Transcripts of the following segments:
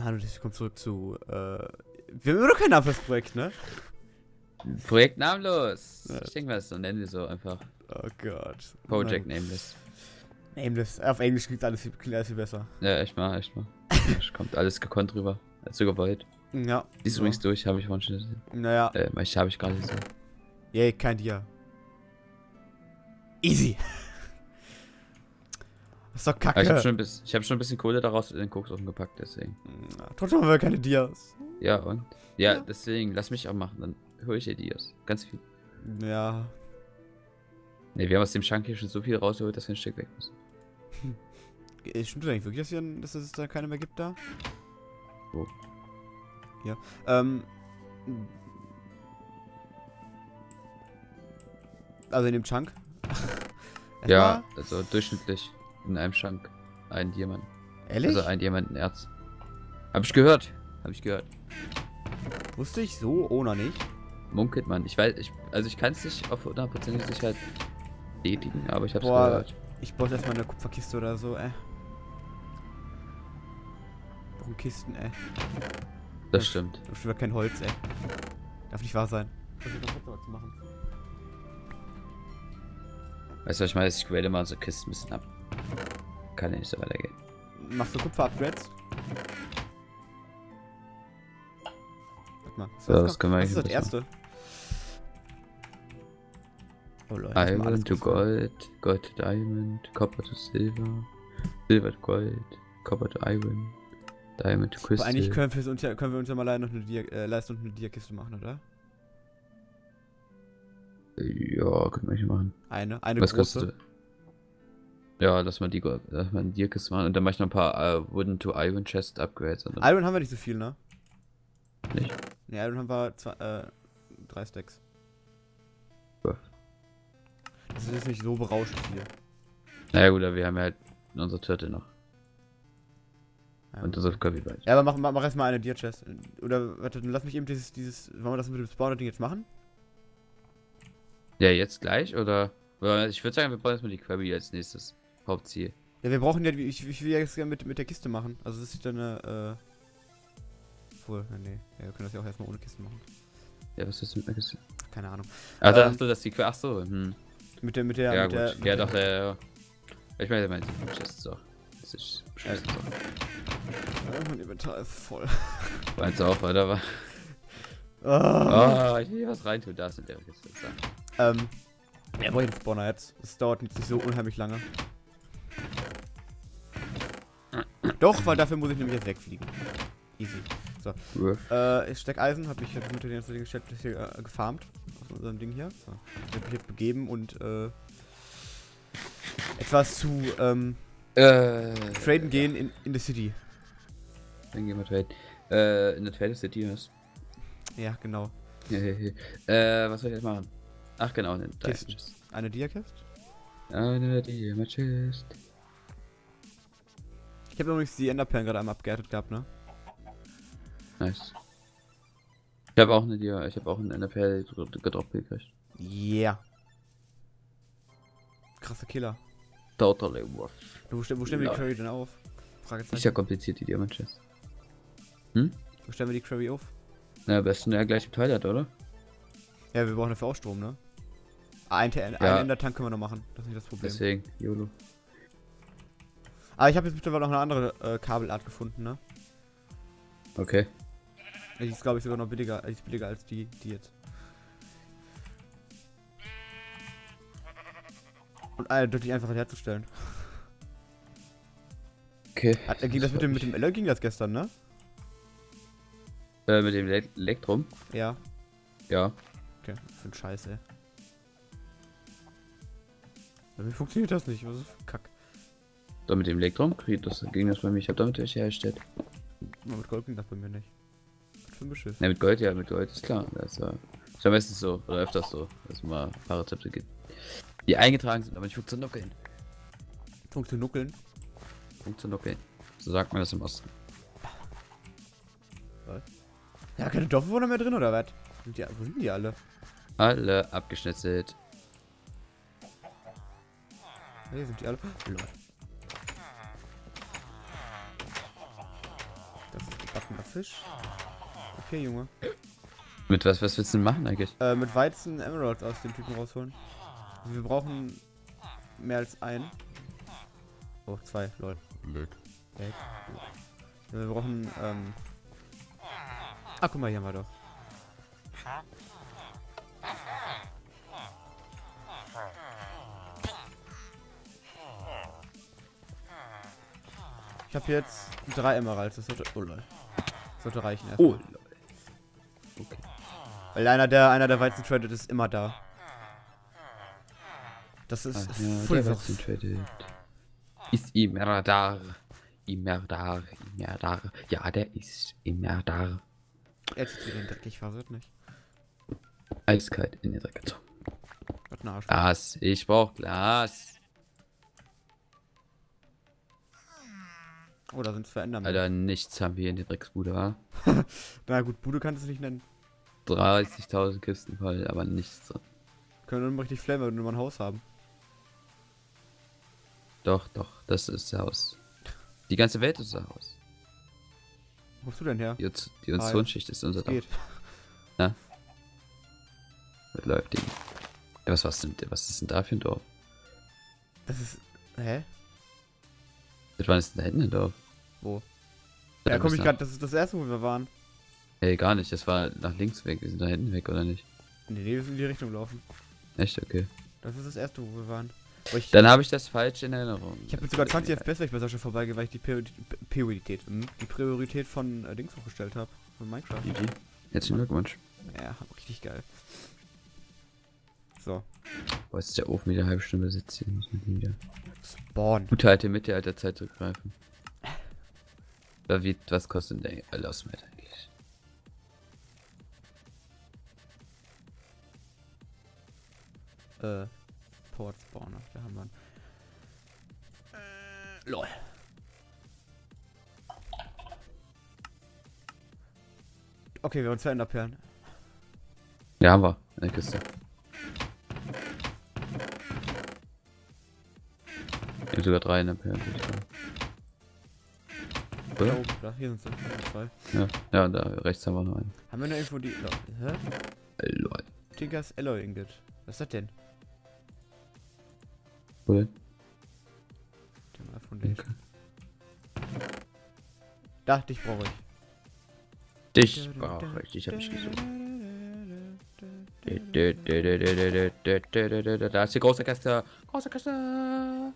Hallo, ich komme zurück zu, wir haben immer noch keinen Namen für das Projekt, ne? Projekt namenlos. Ja. Ich denke mal, das nennen wir so einfach. Oh Gott. Project Nameless. Nameless. Auf Englisch klingt alles viel besser. Ja, echt mal, echt mal. Kommt alles gekonnt rüber. Als so gewollt. Ja. Die ist übrigens durch, habe ich vorhin schon gesehen. Naja. Habe ich gerade gesehen. Yay, kein Dia. Easy. Das ist doch kacke. Aber ich hab schon ein bisschen Kohle daraus in den Koksofen gepackt, deswegen. Na, trotzdem haben wir keine Dias. Ja, und? Ja, Ja. deswegen, lass mich auch machen, dann hole ich dir Dias. Ganz viel. Ja. Ne, wir haben aus dem Schrank hier schon so viel rausgeholt, dass wir ein Stück weg müssen. Stimmt das eigentlich wirklich, dass es da keine mehr gibt da? Wo? Ja. Also in dem Chunk. Ja, also durchschnittlich in einem Schrank ein Diamant. Ehrlich? Also ein Diamantenerz. Hab ich gehört. Wusste ich so, oder nicht? Munkelt man. Ich weiß, also ich kann es nicht auf 100% Sicherheit bestätigen, aber ich hab's Boah. gehört. Ich brauche erstmal eine Kupferkiste oder so, Warum Kisten, Das stimmt. Da steht kein Holz, Darf nicht wahr sein. Was zu machen? Weißt du, was ich meine? Ich grade mal so Kisten ein bisschen ab. Kann ja nicht so weitergehen. Machst du Kupfer-Upgrades? Warte mal. So, das können wir das ist das eigentlich erste. Oh Leute, Iron to Gold, Gold to Diamond, Copper to Silver, Silver to Gold, Copper to Iron, Diamond to Crystal. Aber eigentlich können wir uns ja mal leider noch eine Leistung und eine Dia-Kiste machen, oder? Ja, können wir nicht machen. Eine Was große. kostet du? Ja, lass mal die Dia-Kiste machen und dann mach ich noch ein paar Wooden to Iron Chest Upgrades. Iron haben wir nicht so viel, ne? Nicht? Ne, Iron haben wir 3 Stacks. Ja. Das ist jetzt nicht so berauschend viel. Naja gut, aber wir haben ja halt unsere Turtle noch. Ja. Und unser Copyright. Ja, aber mach erstmal eine Dia-Chest. Oder, warte, dann lass mich eben wollen wir das mit dem Spawner-Ding jetzt machen? Ja, jetzt gleich oder? Ich würde sagen, wir bauen jetzt mal die Query als nächstes Hauptziel. Ja, wir brauchen ja, ich will ja jetzt gerne mit der Kiste machen. Also das ist dann eine, obwohl, nee. Ja, wir können das ja auch erstmal ohne Kiste machen. Ja, was ist mit der Kiste? Keine Ahnung. Ach, da hast du das die Query. Achso, Mit der, Ja, mit der, gut. Ja, doch, ja. Ich meine die Chest so. Das ist bescheuert. Mein Inventar ist voll. Meinst du auch, oder? Ah. Oh, ich will hier was reintun. Da ist in der Kiste. Ja, brauche ich den Spawner jetzt. Das dauert nicht so unheimlich lange. Doch, weil dafür muss ich nämlich jetzt wegfliegen. Easy. So. Ich steck Eisen, habe ich jetzt mit den ganzen Dingen hier gefarmt. Aus unserem Ding hier. So. Ich habe mich jetzt begeben und etwas zu traden gehen in the City. Dann gehen wir traden. In der Trade City ist. Ja, genau. Was soll ich jetzt machen? Ach genau, eine Kisten. Eine Dia-Kiste? Eine Dia-Chest. Ich habe übrigens die Enderperlen gerade einmal abgeerntet gehabt, ne? Nice. Ich habe auch eine Enderperle gedroppt gekriegt. Yeah. Krasser Killer. Totally worth. Wo stellen wir die Query denn auf? Fragezeichen. Ist ja kompliziert, die Diamant-Chest. Wo stellen wir die Query auf? Na, am besten ja gleich im Toilet, oder? Ja, wir brauchen dafür auch Strom, ne? Einen Endertank können wir noch machen. Das ist nicht das Problem. Deswegen, YOLO. Aber ich habe jetzt mittlerweile noch eine andere Kabelart gefunden, ne? Okay. Die ist, glaube ich, sogar noch billiger, als die jetzt. Und deutlich einfacher herzustellen. Okay. Ging das mit dem Eller ging das gestern, ne? Mit dem Elektrum? Ja. Ja. Okay, für ein Scheiß, ey. Wie funktioniert das nicht? Was ist für ein Kack? Da mit dem Elektrum ging das bei mir. Ich habe damit welche hergestellt. Mit Gold ging das bei mir nicht. Was für ein Beschiss. Ne, mit Gold ist klar. Das ist ja meistens so, oder öfters so, dass es mal ein paar Rezepte gibt. Die eingetragen sind, aber nicht funktionieren. Funktionieren? Funktionieren. So sagt man das im Osten. Was? Ja, keine Dorfbewohner mehr drin, oder was? Wo sind die alle? Alle abgeschnetzelt. Hier sind die alle. Lol. Das ist Backender Fisch. Okay, Junge. Mit was willst du denn machen eigentlich? Mit Weizen Emeralds aus dem Typen rausholen. Also wir brauchen mehr als einen. Oh, 2, lol. Weg. Wir brauchen, Ah, guck mal, hier haben wir doch. Ich habe jetzt 3 Emeralds, das sollte, oh lol. Das sollte reichen erstmal. Oh lol. Okay. Weil einer der Weizen tradet ist immer da. Das ist der Weizen tradet. Ist immer da. Immer da. Ja, der ist immer da. Jetzt ist wieder dreckig, verwirrt nicht. Eiskalt in der Dreck gezogen. Was ein Arsch. Glas, ich brauch Glas. Oh, da sind 2 Endermen. Alter, nichts haben wir in der Drecksbude, wa? Na gut, Bude kannst du es nicht nennen. 30.000 Kisten voll, aber nichts drin. Können wir nur richtig flammen, wenn wir mal ein Haus haben. Doch, das ist das Haus. Die ganze Welt ist das Haus. Wo kommst du denn her? Die Ozonschicht ist unser Dach. Geht. Na? Was läuft denn? Ja, was ist denn da für ein Dorf? Das ist. Hä? Seit wann ist denn da hinten ein Dorf? Wo? Da Ja, komm ich nach- gerade, das ist das erste, wo wir waren. Hey, gar nicht, das war nach links weg. Wir sind da hinten weg, oder nicht? Nee, wir müssen in die Richtung laufen. Echt? Okay. Das ist das erste, wo wir waren. Aber ich Dann habe ich das falsch in Erinnerung. habe jetzt sogar 20 FPS, weil ich bei Sascha vorbeigehe, weil ich die Priorität von Dings hochgestellt habe. Von Minecraft. GG. Herzlichen Glückwunsch. Ja, richtig geil. So. Boah, jetzt ist der Ofen wieder eine halbe Stunde sitzt hier. Muss man wieder. Spawn. Gute alte Mittelalterzeit zurückgreifen. Was kostet denn der Ausmet eigentlich? Port Spawner, da haben wir einen. Lol. Okay, wir haben 2 Enderperlen. Ja, haben wir. In der Kiste. Ich habe sogar 3 in der Perle. Da Oder? oben, da, hier sind sie. 2. Ja, da rechts haben wir noch einen. Haben wir noch irgendwo die. Hä? Lol. Tinkers Alloy Ingot. Was ist das denn? Wo denn? Thema Foundation. Da, dich brauche ich. Dich brauche ich. Dich habe ich gesucht. Da ist die große Kiste. Große Kiste.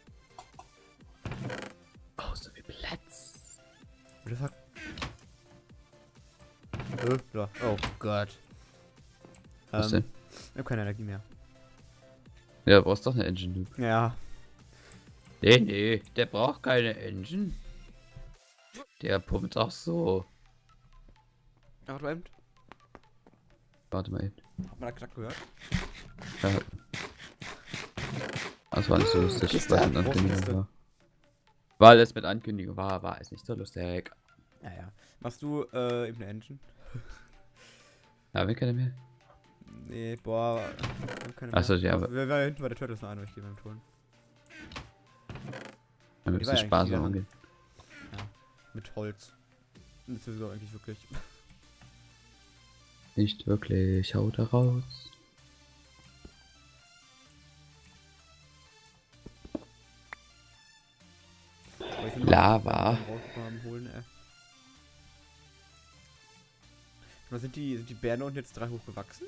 Oh, so viel Platz. What the fuck? Da. Oh Gott. Was denn? Ich hab keine Energie mehr. Ja, du brauchst doch eine Engine, du. Ja. Nee, der braucht keine Engine. Der pumpt auch so. Ach, du eben. Warte mal eben. Hat man da Knack gehört? Ja. Das war nicht so lustig, Kiste, was mit große Ankündigung Kiste. war. Weil es mit Ankündigung war es nicht so lustig. Ja. Machst du eben eine Engine? Ja, wir kennen mehr. Nee, boah. Wir haben keine Achso, mehr. ja, aber Wir waren hinten bei der Turtles noch ein, ich gehe beim Touren. wir Die müssen war ja Spaß eigentlich machen. wieder- Mit Holz. Das ist sowieso eigentlich wirklich. Nicht wirklich, hau da raus. Aber ich will Lava. mal rauskommen, holen, Was sind die Bären unten jetzt 3 hochgewachsen?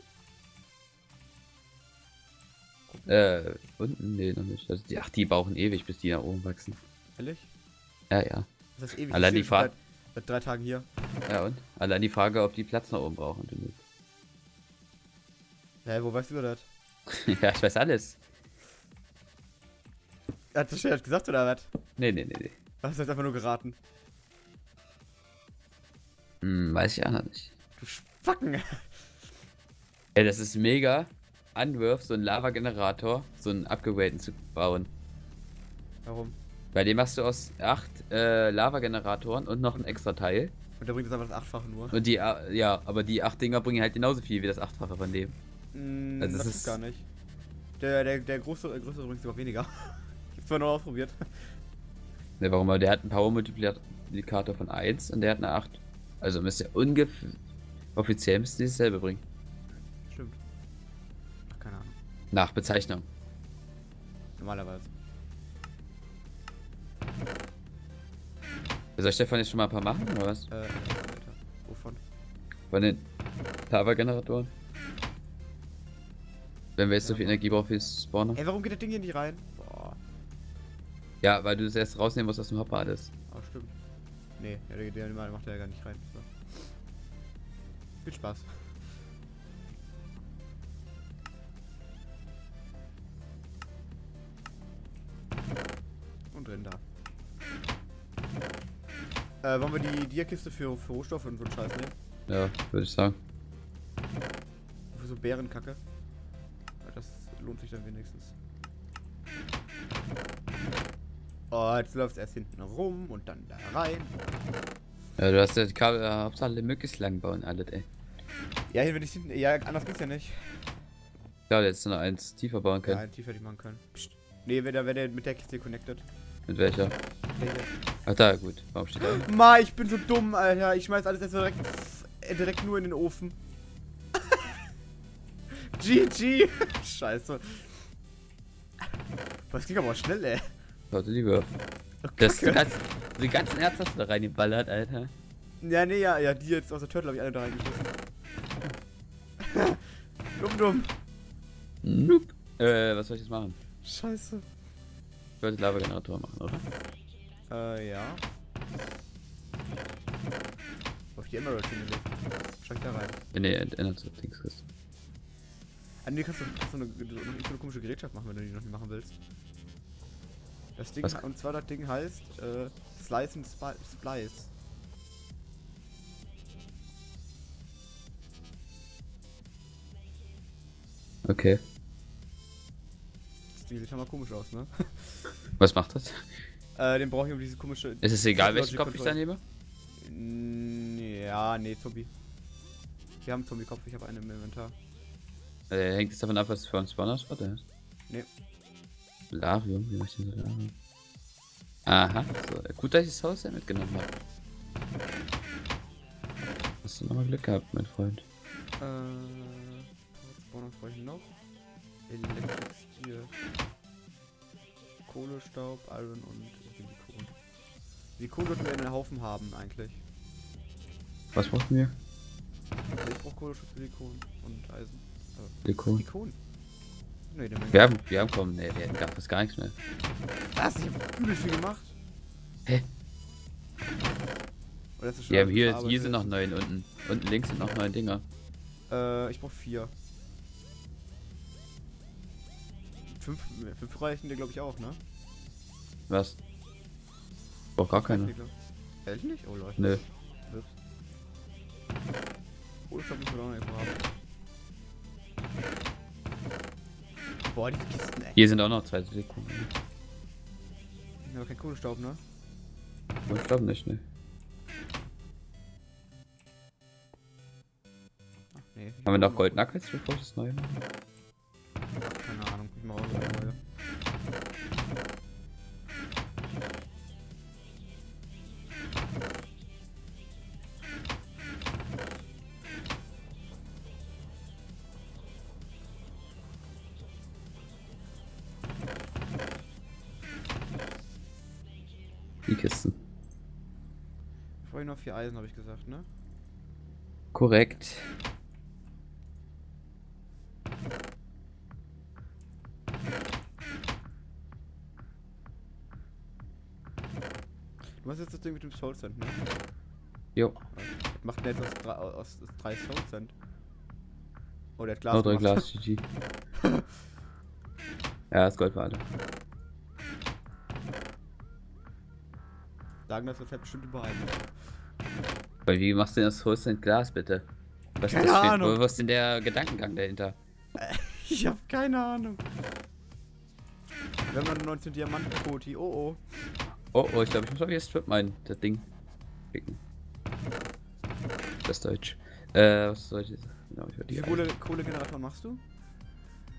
Unten? Nee, noch nicht. Also die brauchen ewig, bis die nach oben wachsen. Ehrlich? Ja. Das ist ewig. Allein Ich die stehe Fahrt. seit 3 Tagen hier. Ja und? Allein die Frage, ob die Platz nach oben brauchen. Du nicht. Hä, wo weißt du das? Ja, ich weiß alles. Hat das schon gesagt oder was? Nee. Hast du jetzt einfach nur geraten? Weiß ich auch noch nicht. Du Spacken! Ey, das ist mega. Anwurf, so einen Lava-Generator, so einen Upgradeden zu bauen. Warum? Bei dem machst du aus 8 Lava-Generatoren und noch ein extra Teil. Und der bringt jetzt einfach das 8-fache nur. Und die, ja, aber die 8 Dinger bringen halt genauso viel wie das 8-fache von dem. Also Das es ist ist- gar nicht. Der größere bringt sogar weniger. Ich hab's zwar noch ausprobiert. Ne, warum? Aber der hat einen Multiplikator von 1 und der hat eine 8. Also müsste er ungefähr. Offiziell müsste die dasselbe bringen. Stimmt. Ach, keine Ahnung. Nach Bezeichnung. Normalerweise. Soll ich davon jetzt schon mal ein paar machen, oder was? Alter. Wovon? Von den Lava-Generatoren? Wenn wir jetzt so viel Energie brauchen für das Spawner? Ey, warum geht das Ding hier nicht rein? Boah. Ja, weil du das erst rausnehmen musst aus dem Hopper alles. Oh, stimmt. Nee, ja, der macht ja gar nicht rein. So. Viel Spaß. Und drin da. Wollen wir die Dia-Kiste für Rohstoffe und so einen Scheiß nehmen? Ja, würde ich sagen. Für so Bärenkacke. Das lohnt sich dann wenigstens. Oh, jetzt läuft es erst hinten rum und dann da rein. Ja, du hast ja die Kabel, Hauptsache möglichst lang bauen, alles, ey. Ja, hier will ich hinten. Ja, anders geht's ja nicht. Ja, jetzt noch eins tiefer bauen können. Ja, tiefer hätte ich machen können. Psst. Nee, wer der mit der Kiste connected. Mit welcher? Der hier. Ach da, gut. Warum steht da? Ma, ich bin so dumm, Alter. Ich schmeiß alles jetzt direkt nur in den Ofen. GG. Scheiße. Das ging aber auch schnell, ey. Warte, lieber. Oh, Das, Kacke. die ganzen Erz hast du da reingeballert, Alter. Ja, nee, ja, die jetzt aus der Turtle habe ich alle da reingeschmissen. Dumm. Nope. Was soll ich jetzt machen? Scheiße. Ich wollte Lava-Generator machen, oder? Ja. Auf die Emerald hingelegt. Schau ich da rein. Nee, ändert so Dings. Ah, nee, kannst du so eine komische Gerätschaft machen, wenn du die noch nicht machen willst. Das Ding, Was? und zwar das Ding heißt, Slice and Splice. Okay. Das Ding sieht schon mal komisch aus, ne? Was macht das? Den brauche ich um diese komische... Ist es egal, welchen Logic Kopf ich da nehme? Ja, nee, Zombie. Wir haben einen Zombie-Kopf, ich habe einen im Inventar. Hängt es davon ab, was für ein Spawner-Spot ist? Nee. Solarium? Wie mach ich denn Solarium? Aha, so. Gut, dass ich das Haus ja mitgenommen habe. Hast du nochmal Glück gehabt, mein Freund. Spawner brauche ich noch. Electric Steel. Kohlestaub, Iron und Silikon. Silikon sollten wir in den Haufen haben, eigentlich. Was brauchen wir? Ich brauche Kohlestaub, Silikon und Eisen. Silikon. Silikon? Nee, den Wir haben kommen, ne, wir hätten fast gar nichts mehr. Was? Ich hab übel viel gemacht. Hä? Oder ist das schon Ja, alles hier verarbeitet? sind noch 9 unten. Unten links sind noch 9 Dinger. Ich brauch 4. 5 reichen dir, glaube ich, auch, ne? Was? Ich brauch gar keine. Ehrlich nicht? Oh, Leute. Nö. Kohlestaub müssen wir auch noch irgendwo haben. Boah, diese Kisten, ey. Hier sind auch noch 2 Silikon. Aber kein Kohlestaub, ne? Ich glaube nicht, ne. Ach, nee. Haben wir noch Goldnuggets, bevor ich das neue mache? Keine Ahnung, ich mach auch noch eine neue. Die Kisten. Vorhin noch 4 Eisen, habe ich gesagt, ne? Korrekt. Du hast jetzt das Ding mit dem Soul Sand, ne? Jo. Macht der jetzt aus 3 Soul Sand. Oh, der hat Glas. Noch 3 gemacht. Glas, GG. Ja, das Gold war alle. Sagen, das fällt bestimmt überall. Weil wie machst du denn das Holz in Glas, bitte? Was Keine ist das für, Ahnung. was ist denn der Gedankengang dahinter? Ich hab keine Ahnung. Wir haben noch 19 Diamanten-Koti. Oh, oh. Oh, ich glaube, ich muss mal wieder Strip meinen, das Ding. Picken. Das ist Deutsch. Was soll ich jetzt? Genau, ich Wie die viele Kohlegeneratoren machst du?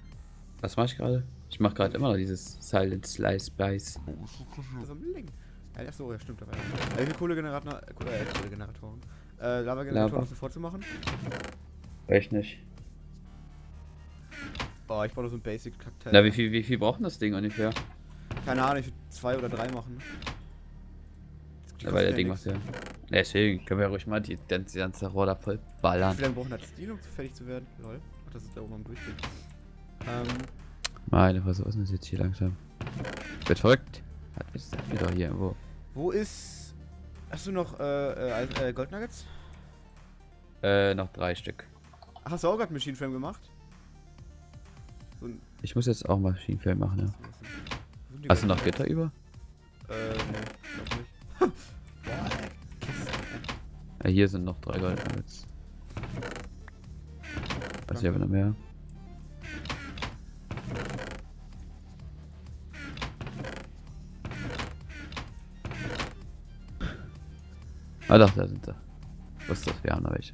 Was mache ich gerade? Ich mache gerade immer noch dieses Silent Slice Splice. Also, Link. Achso, ja stimmt. Aber wie viele Kohlegeneratoren? Lava-Generatoren sofort zu machen? Echt nicht. Oh, ich brauche so ein Basic-Kakteen. Na, wie viel braucht denn das Ding ungefähr? Keine Ahnung, ich würde 2 oder 3 machen. Ja, weil der Ding macht ja. Deswegen können wir ruhig mal die ganze Rohr da voll ballern. Wie lange brauchen das Stil, um fertig zu werden? Lol. Ach, das ist da oben am Durchgehen. Meine Fresse, was ist denn das jetzt hier langsam? Wird verrückt. Hat mir doch hier irgendwo. Wo ist. Hast du noch Goldnuggets? Noch 3 Stück. Ach, hast du auch gerade Machine Frame gemacht? So Ich muss jetzt auch Maschinenfeld machen, ja. Hast du noch Gitter über? Nee, glaub nicht. Boah, Kiste. Ja, hier sind noch 3 Goldnuggets. Weiß ich aber noch mehr. Ah doch, da sind sie. Was ist das? Wir haben noch welche.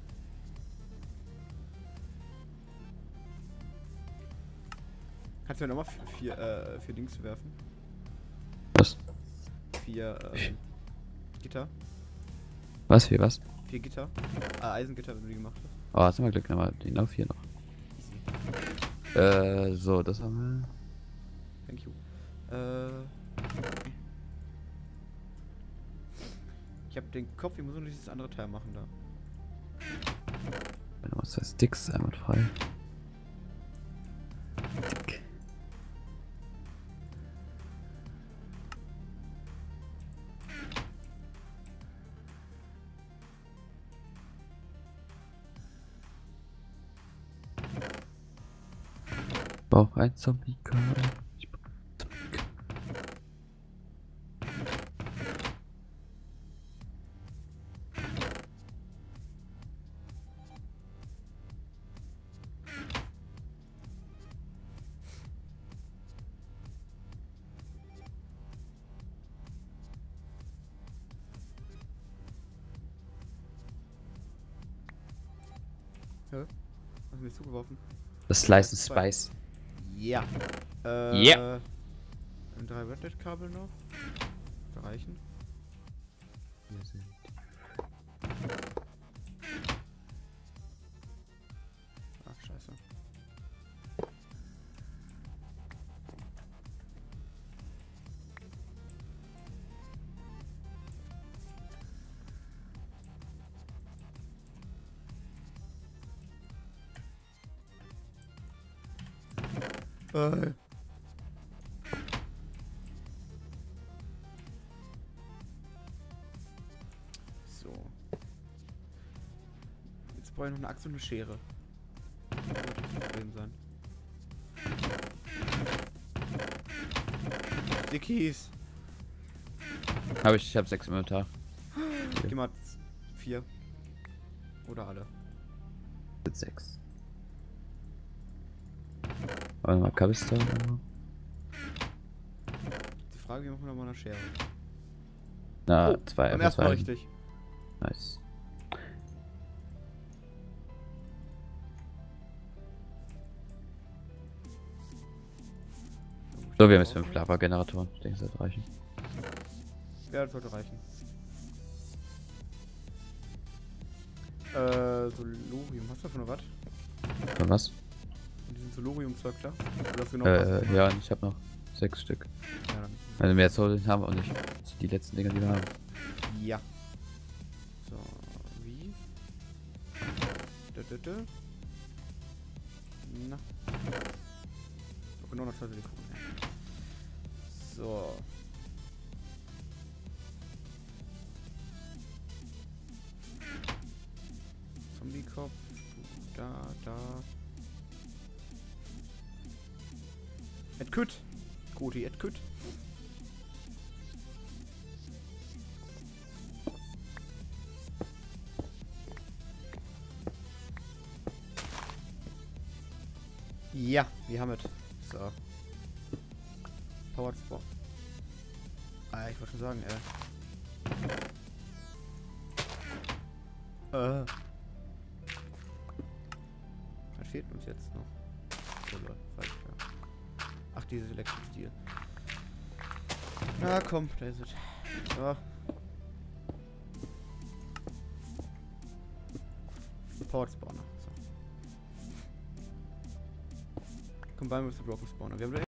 Kannst du mir nochmal 4 Dings werfen? Was? 4 Gitter. Was? 4 was? 4 Gitter. Eisengitter, wenn du die gemacht hast. Oh, hast du mal Glück, nochmal. Die noch 4 noch. Easy. So, das haben wir. Thank you. Ich hab den Kopf, ich muss nur dieses andere Teil machen da. Wenn du 2 Sticks einmal frei. Stick. Brauch ein Zombie-Car. Hä? Hast du mir zugeworfen? Das Slice and Spice. Ja. Ja. 3 Red Dead Kabel noch. Da reichen. Hier sind Ach, scheiße. So. Jetzt brauche ich noch eine Axt und eine Schere. Das wird das Problem sein. Stickies. ich hab 6 im Inventar. Geh mal 4. Oder alle. 6. Warte mal, Cobblestone. Die Frage, wie machen wir nochmal eine Schere? Na, Oh, 2. beim ersten Mal richtig. Nice. So, wir haben jetzt 5 Lava-Generatoren. Ich denke, das sollte reichen. Ja, das sollte reichen. Solorium, hast du davon noch was? Und was? Und diesen Solorium-Zeug da? Oder hast du noch Ja, und ich habe noch 6 Stück. Ja, dann. Also mehr Soul haben wir auch nicht. Das sind die letzten Dinger, die wir haben. Ja. So, wie? Na. Oh, genau noch 2 Sekunden. So. Zombie-Kopf. Da. Edküt. Goti Edküt. Ja, wir haben es. So. Powered Spot. Ah, ich wollte schon sagen, Was fehlt uns jetzt noch? Oh, falsch, ja. Ach, dieses Elektro-Stil. Na komm, da ist es. So. Powered Spawner. So. Combine with the Broken Spawner. Wir haben